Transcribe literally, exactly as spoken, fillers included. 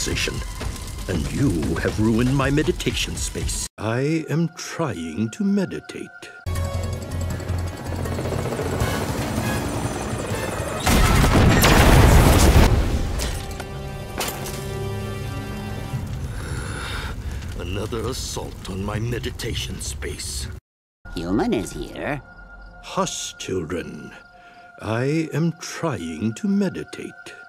relaxation. And you have ruined my meditation space. I am trying to meditate. Another assault on my meditation space. Human is here. Hush, children. I am trying to meditate.